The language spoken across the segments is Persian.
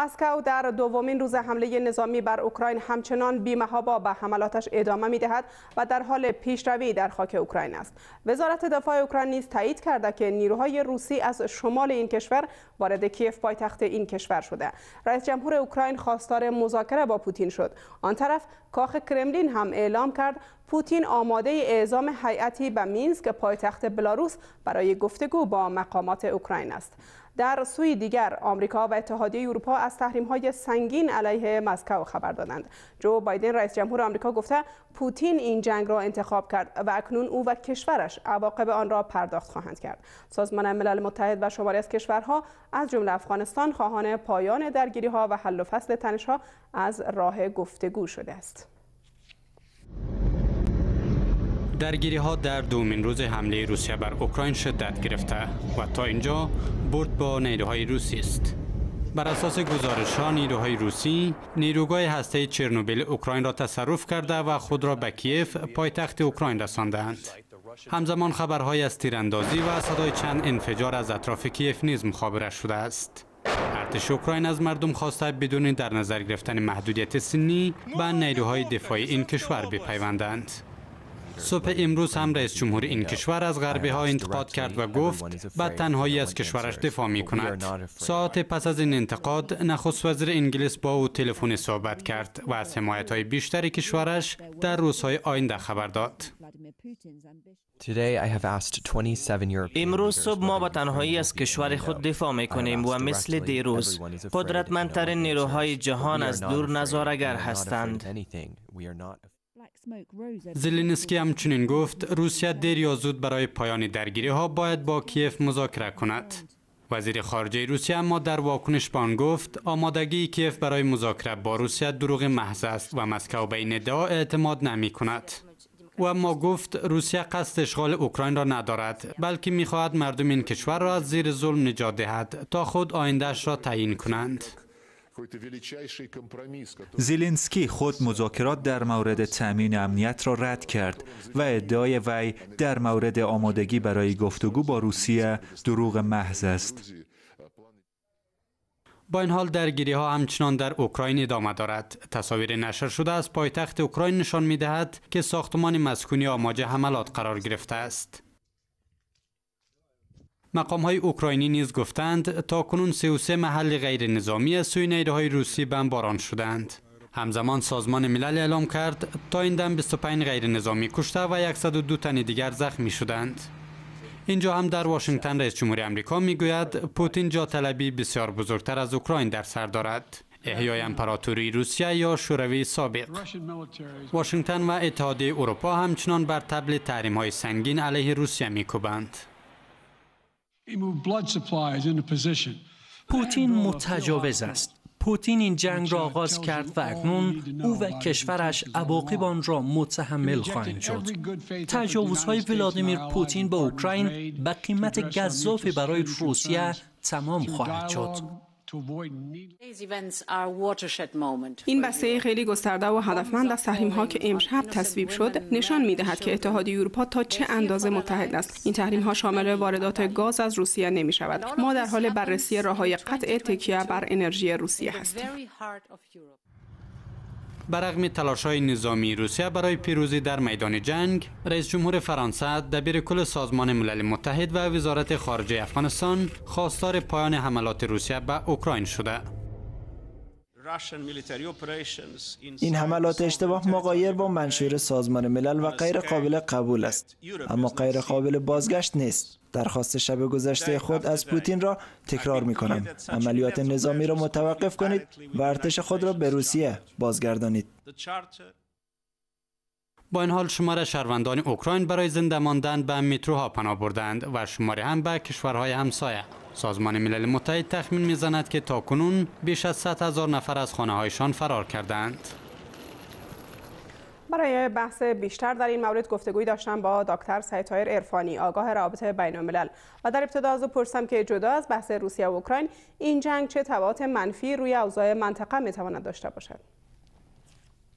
مسکو در دومین روز حمله نظامی بر اوکراین همچنان بی‌محابا به حملاتش ادامه می‌دهد و در حال پیشروی در خاک اوکراین است. وزارت دفاع اوکراین نیز تایید کرده که نیروهای روسی از شمال این کشور وارد کیف پایتخت این کشور شده. رئیس جمهور اوکراین خواستار مذاکره با پوتین شد. آن طرف کاخ کرملین هم اعلام کرد پوتین آماده اعزام هیئتی به مینسک پایتخت بلاروس برای گفتگو با مقامات اوکراین است. در سوی دیگر آمریکا و اتحادیه اروپا از تحریم‌های سنگین علیه مسکو خبر دادند. جو بایدن رئیس جمهور آمریکا گفته پوتین این جنگ را انتخاب کرد و اکنون او و کشورش عواقب آن را پرداخت خواهند کرد. سازمان ملل متحد و شماری از کشورها از جمله افغانستان خواهان پایان درگیری‌ها و حل و فصل تنش‌ها از راه گفتگو شده است. درگیری‌ها در دومین روز حمله روسیه بر اوکراین شدت گرفته و تا اینجا برد با نیروهای روسی است. بر اساس گزارش‌ها نیروهای روسی نیروگاه هسته‌ای چرنوبیل اوکراین را تصرف کرده و خود را به کیف پایتخت اوکراین رساندند. همزمان خبرهای از تیراندازی و صدای چند انفجار از اطراف کیف نیز مخابره شده است. ارتش اوکراین از مردم خواسته بدون در نظر گرفتن محدودیت سنی به نیروهای دفاعی این کشور بپیوندند. صبح امروز هم رئیس جمهور این کشور از غربی‌ها انتقاد کرد و گفت به تنهایی از کشورش دفاع می‌کند. ساعت پس از این انتقاد نخست وزیر انگلیس با او تلفنی صحبت کرد و از حمایت‌های بیشتر کشورش در روزهای آینده خبر داد. امروز صبح ما به تنهایی از کشور خود دفاع می‌کنیم و مثل دیروز قدرتمندترین نیروهای جهان از دور نظاره‌گر هستند. زلنسکی همچنین گفت روسیه دیر یا زود برای پایان درگیری‌ها باید با کیف مذاکره کند. وزیر خارجه روسیه اما در واکنش به آن گفت آمادگی کیف برای مذاکره با روسیه دروغ محض است و مسکو به این ادعا اعتماد نمی‌کند. او اما گفت روسیه قصد اشغال اوکراین را ندارد بلکه می‌خواهد مردم این کشور را از زیر ظلم نجات دهد تا خود آینده‌اش را تعیین کنند. زلنسکی خود مذاکرات در مورد تأمین امنیت را رد کرد و ادعای وی در مورد آمادگی برای گفتگو با روسیه دروغ محض است. با این حال درگیری‌ها همچنان در اوکراین ادامه دارد. تصاویر نشر شده از پایتخت اوکراین نشان می‌دهد که ساختمان مسکونی آماج حملات قرار گرفته است. مقام‌های اوکراینی نیز گفتند تاکنون 33 محل غیر نظامی از سوی نیروهای روسی بمباران شدند. همزمان سازمان ملل اعلام کرد تا این دم 25 غیر نظامی کشته و 102 تن دیگر زخمی شدند. اینجا هم در واشنگتن رئیس جمهور آمریکا میگوید پوتین جا طلبی بسیار بزرگتر از اوکراین در سر دارد. احیای امپراتوری روسیه یا شوروی سابق. واشنگتن و اتحادیه اروپا همچنان بر طبل تحریم‌های سنگین علیه روسیه میکوبند. پوتین متجاوز است. پوتین این جنگ را آغاز کرد و اکنون او و کشورش عواقب آن را متحمل خواهند شد. تجاوزهای ولادیمیر پوتین به اوکراین به قیمت گزافی برای روسیه تمام خواهد شد. این بسته خیلی گسترده و هدفمند از تحریم‌ها که امشب تصویب شد نشان می‌دهد که اتحادیه اروپا تا چه اندازه متحد است. این تحریم‌ها شامل واردات گاز از روسیه نمی‌شود. ما در حال بررسی راه‌های قطع تکیه بر انرژی روسیه هستیم. برغم تلاش‌های نظامی روسیه برای پیروزی در میدان جنگ، رئیس جمهور فرانسه، دبیرکل سازمان ملل متحد و وزارت خارجه افغانستان خواستار پایان حملات روسیه به اوکراین شده. این حملات اشتباه مغایر با منشور سازمان ملل و غیر قابل قبول است، اما غیر قابل بازگشت نیست. درخواست شب گذشته خود از پوتین را تکرار می کنم. عملیات نظامی را متوقف کنید و ارتش خود را به روسیه بازگردانید. با این حال شمار شهروندان اوکراین برای زنده ماندن به متروها پناه بردند و شماری هم به کشورهای همسایه. سازمان ملل متحد تخمین می‌زند که تاکنون بیش از 100,000 نفر از خانه‌هایشان فرار کردند. برای بحث بیشتر در این مورد گفتگویی داشتم با دکتر سعید طاهر عرفانی، آگاه روابط بین‌الملل، و در ابتدا از او پرسیدم که جدا از بحث روسیه و اوکراین این جنگ چه تبعات منفی روی اوضاع منطقه می‌تواند داشته باشد.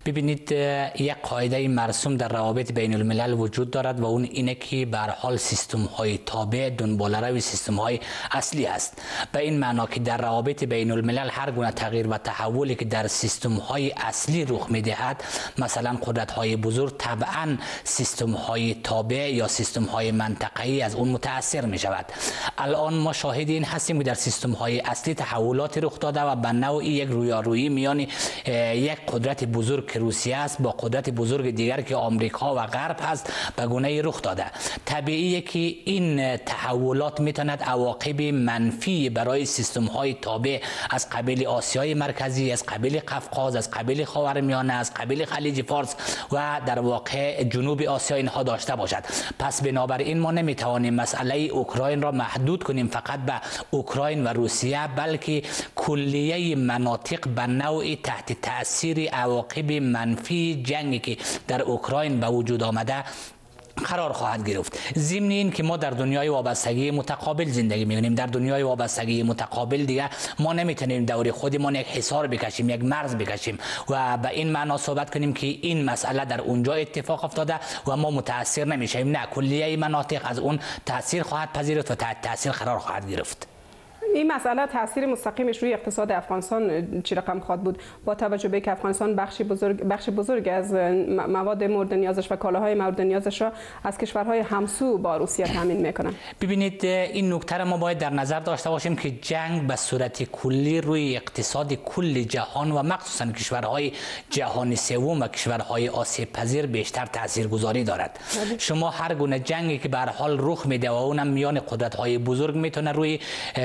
ببینید یک قاعده مرسوم در روابط بین الملل وجود دارد و اون اینه که به هر حال سیستم های تابع دنباله‌روی سیستم های اصلی است. به این معنا که در روابط بین الملل هر گونه تغییر و تحولی که در سیستم های اصلی رخ میدهد، مثلا قدرت های بزرگ، طبعا سیستم های تابع یا سیستم های منطقه‌ای از اون متاثر می شود. الان ما شاهد این هستیم که در سیستم های اصلی تحولاتی رخ داده و به نوعی یک رویارویی میان یک قدرت بزرگ که روسیه است با قدرت بزرگ دیگر که آمریکا و غرب است به گونه‌ای رخ داده. طبیعیه که این تحولات میتواند عواقب منفی برای سیستم های تابع از قبیل آسیای مرکزی، از قبیل قفقاز، از قبیل خاورمیانه، از قبیل خلیج فارس و در واقع جنوب آسیا اینها داشته باشد. پس بنابراین ما نمیتوانیم مسئله اوکراین را محدود کنیم فقط به اوکراین و روسیه، بلکه کلیه مناطق به نوعی تحت تأثیر عواقب منفی جنگی که در اوکراین به وجود آمده قرار خواهد گرفت. ضمن این که ما در دنیای وابستگی متقابل زندگی می‌کنیم. در دنیای وابستگی متقابل دیگه ما نمیتونیم دور خودمون یک حصار بکشیم، یک مرز بکشیم و به این معنا صحبت کنیم که این مسئله در اونجا اتفاق افتاده و ما متاثر نمیشیم. نه، کلیه مناطق از اون تاثیر خواهد پذیرفت و تحت تاثیر قرار خواهد گرفت. این مسئله تاثیر مستقیمش روی اقتصاد افغانستان چه رقم خواهد بود با توجه به که افغانستان بخش بزرگ از مواد مورد نیازش و کالاهای مورد نیازش را از کشورهای همسو با روسیه تامین میکنه؟ ببینید این نکته را ما باید در نظر داشته باشیم که جنگ به صورت کلی روی اقتصاد کل جهان و مخصوصا کشورهای جهان سوم و کشورهای آسیب پذیر بیشتر تاثیرگذاری دارد. شما هر گونه جنگی که به هر حال رخ میده و اونم میان قدرت‌های بزرگ میتونه روی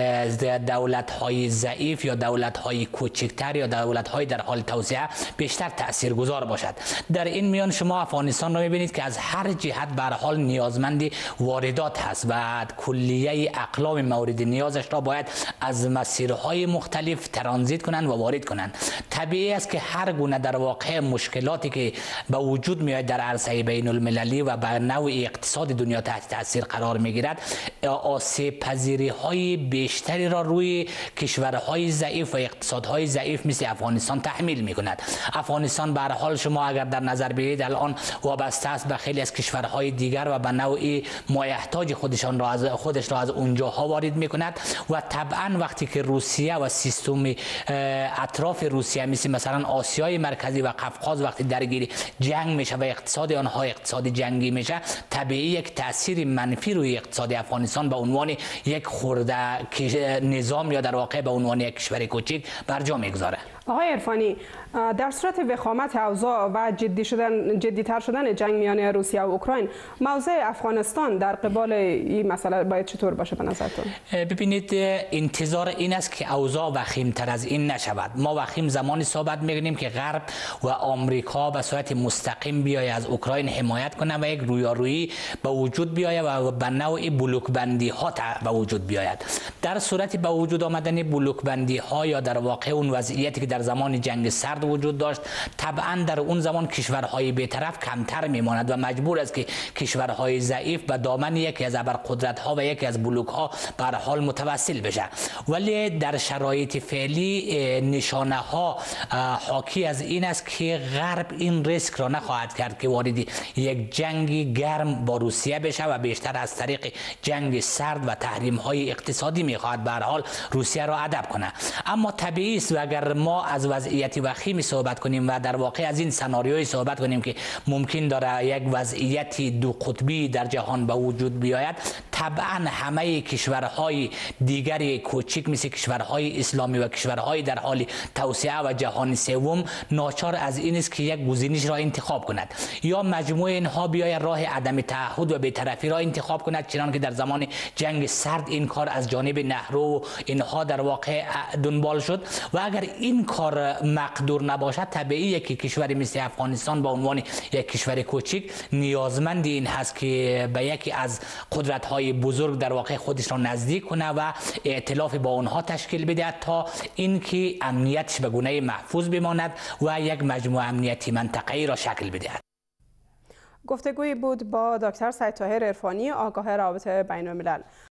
دولت‌های ضعیف یا دولت‌های کوچکتر یا دولت‌های در حال توسعه بیشتر تاثیرگذار باشد. در این میان شما افغانستان را می‌بینید که از هر جهت به هر حال نیازمند واردات هست و کلیه اقلام مورد نیازش را باید از مسیرهای مختلف ترانزیت کنند و وارد کنند. طبیعی است که هر گونه در واقع مشکلاتی که به وجود میاد در عرصه بین المللی و به نوع اقتصاد دنیا تحت تاثیر قرار میگیرد، آسیب پذیری‌های بیشتری را روی کشورهای ضعیف و اقتصادهای ضعیف مثل افغانستان تحمیل می‌کند. افغانستان به هر حال شما اگر در نظر بگیرید الان وابسته است به خیلی از کشورهای دیگر و به نوعی مایحتاج خودش را از اونجاها وارد می‌کند و طبعا وقتی که روسیه و سیستم اطراف روسیه مثلا آسیای مرکزی و قفقاز وقتی درگیر جنگ میشه و اقتصاد آنها اقتصاد جنگی میشه، طبیعی یک تأثیر منفی روی اقتصاد افغانستان به عنوان یک خرده نظام یا در واقع به عنوان یک کشور کوچک برجا میگذاره. آقای عرفانی، در صورت وخامت اوضاع و جدی‌تر شدن جنگ میان روسیه و اوکراین، موضع افغانستان در قبال این مسئله باید چطور باشه به نظرتون؟ ببینید انتظار این است که اوضاع وخیم‌تر از این نشود. ما وخیم زمانی صحبت می‌کنیم که غرب و آمریکا به صورت مستقیم بیاید از اوکراین حمایت کنه و یک رویارویی به وجود بیاید و به نوع بلوک بندی ها به وجود بیاید. در صورت به وجود آمدن بلوک بندی ها یا در واقع اون وضعیتی که در زمان جنگ سرد وجود داشت، طبعا در اون زمان کشورهای بی‌طرف کمتر میماند و مجبور است که کشورهای ضعیف به دامن یکی از ابرقدرت‌ها و یکی از بلوک‌ها به هر حال متوسل بشه. ولی در شرایط فعلی نشانه ها حاکی از این است که غرب این ریسک را نخواهد کرد که وارد یک جنگ گرم با روسیه بشه و بیشتر از طریق جنگ سرد و تحریم‌های اقتصادی میخواهد به هر حال روسیه را ادب کنه. اما طبیعی است و اگر ما از وضعیت وخیمی صحبت کنیم و در واقع از این سناریوی صحبت کنیم که ممکن داره یک وضعیت دو قطبی در جهان به وجود بیاید، طبعا همه کشورهای دیگر کوچک مثل کشورهای اسلامی و کشورهای در حال توسعه و جهان سوم ناچار از این است که یک گزینش را انتخاب کند، یا مجموع اینها بیاید راه عدم تعهد و بی‌طرفی را انتخاب کند، چنان که در زمان جنگ سرد این کار از جانب نهرو و اینها در واقع دنبال شد. و اگر این کار مقدور نباشد، طبیعیه که کشوری مثل افغانستان به عنوان یک کشور کوچک نیازمند این هست که به یکی از قدرت‌های بزرگ در واقع خودش را نزدیک کنه و ائتلاف با آنها تشکیل بده تا اینکه امنیتش به گونه محفوظ بماند و یک مجموعه امنیتی منطقه‌ای را شکل بدهد. گفتگویی بود با دکتر سید طاهر عرفانی، آگاه روابط بین الملل.